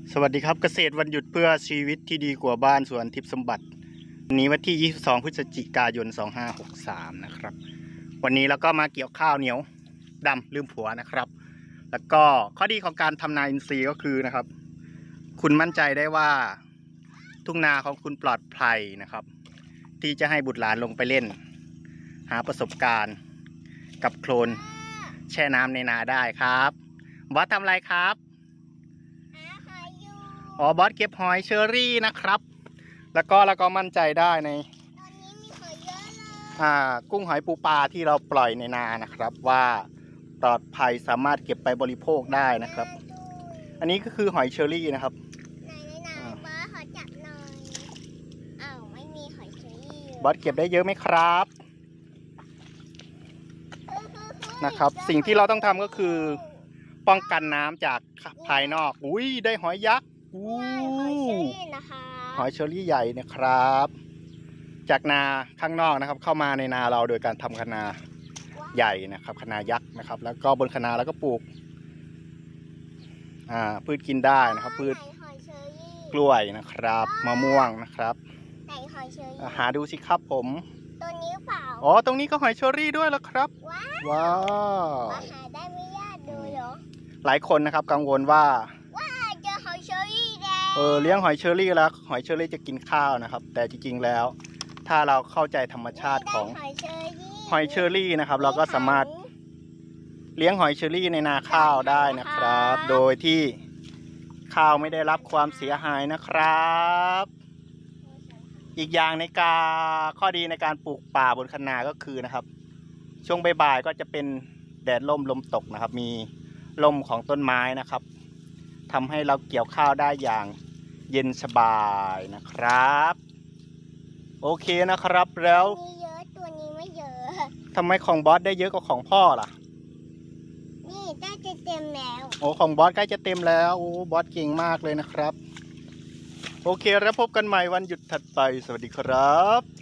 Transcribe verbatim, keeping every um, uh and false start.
สวัสดีครับเกษตรวันหยุดเพื่อชีวิตที่ดีกว่าบ้านสวนทิพย์สมบัติวันนี้วันที่ยี่สิบสองพฤศจิกายนสองห้าหกสามนะครับวันนี้เราก็มาเกี่ยวข้าวเหนียวดำลืมผัวนะครับแล้วก็ข้อดีของการทำนาอินทรีย์ก็คือนะครับคุณมั่นใจได้ว่าทุ่งนาของคุณปลอดภัยนะครับที่จะให้บุตรหลานลงไปเล่นหาประสบการณ์กับโคลนแช่น้ำในนาได้ครับบอสทำอะไรครับอ๋อบอสเก็บหอยเชอรี่นะครับแล้วก็แล้วก็มั่นใจได้ในตอนนี้มีหอยเยอะเลยอ่ากุ้งหอยปูปลาที่เราปล่อยในนานะครับว่าปลอดภัยสามารถเก็บไปบริโภคได้นะครับอันนี้ก็คือหอยเชอรี่นะครับในนาบอสขอจับหน่อยอ้าวไม่มีหอยเชอรี่บอสเก็บได้เยอะไหมครับนะครับสิ่งที่เราต้องทำก็คือป้องกันน้ำจากภายนอกอุ้ยได้หอยยักษ์อู้หอยเชอรี่นะคะหอยเชอรี่ใหญ่นะครับจากนาข้างนอกนะครับเข้ามาในนาเราโดยการทำคะนาใหญ่นะครับคะนายักษ์นะครับแล้วก็บนคะนาแล้วก็ปลูกอ่าพืชกินได้นะครับพืชกล้วยนะครับมะม่วงนะครับไหนหอยเชอรี่หาดูสิครับผมตัวนี้เปล่าอ๋อตรงนี้ก็หอยเชอรี่ด้วยแล้วครับว้าวหาได้ไม่ยากดูเหรอหลายคนนะครับกังวลว่าเออเลี้ยงหอยเชอรี่แล้วหอยเชอรี่จะกินข้าวนะครับแต่จริงๆแล้วถ้าเราเข้าใจธรรมชาติของหอยเชอรี่นะครับเราก็สามารถเลี้ยงหอยเชอรี่ในนาข้าวได้นะครับโดยที่ข้าวไม่ได้รับความเสียหายนะครับอีกอย่างในการข้อดีในการปลูกป่าบนคะนาก็คือนะครับช่วงบ่ายๆก็จะเป็นแดดร่มลมตกนะครับมีลมของต้นไม้นะครับทำให้เราเกี่ยวข้าวได้อย่างเย็นสบายนะครับโอเคนะครับแล้วมีเยอะตัวนี้ไม่เยอะทำไมของบอสได้เยอะกว่าของพ่อล่ะนี่ใกล้จะเต็มแล้วโอ้ของบอสใกล้จะเต็มแล้วโอ้บอสเก่งมากเลยนะครับโอเคแล้วพบกันใหม่วันหยุดถัดไปสวัสดีครับ